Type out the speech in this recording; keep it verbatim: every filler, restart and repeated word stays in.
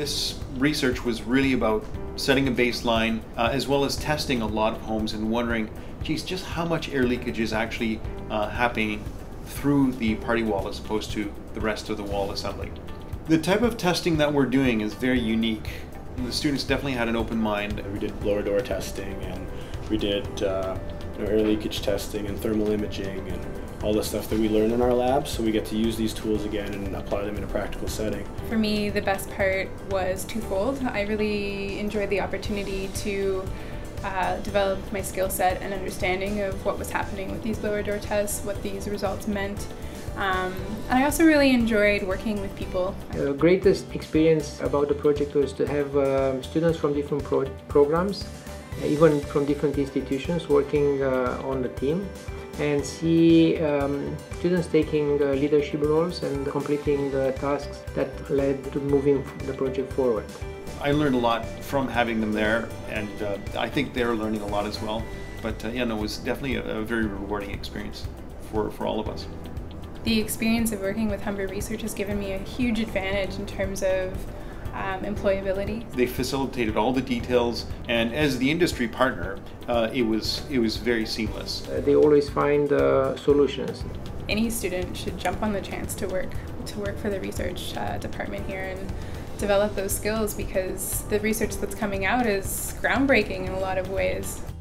this research was really about setting a baseline uh, as well as testing a lot of homes and wondering, geez, just how much air leakage is actually uh, happening through the party wall as opposed to the rest of the wall assembly. The type of testing that we're doing is very unique. The students definitely had an open mind. We did blower door testing, and we did uh, you know, air leakage testing and thermal imaging and all the stuff that we learn in our labs, so we get to use these tools again and apply them in a practical setting. For me, the best part was twofold. I really enjoyed the opportunity to uh, develop my skill set and understanding of what was happening with these blower door tests, what these results meant. Um, and I also really enjoyed working with people. The greatest experience about the project was to have um, students from different pro programs, even from different institutions, working uh, on the team, and see um, students taking uh, leadership roles and completing the tasks that led to moving the project forward. I learned a lot from having them there, and uh, I think they're learning a lot as well. But uh, yeah, no, it was definitely a, a very rewarding experience for, for all of us. The experience of working with Humber Research has given me a huge advantage in terms of um, employability. They facilitated all the details, and as the industry partner, uh, it was it was very seamless. Uh, they always find uh, solutions. Any student should jump on the chance to work to work for the research uh, department here and develop those skills, because the research that's coming out is groundbreaking in a lot of ways.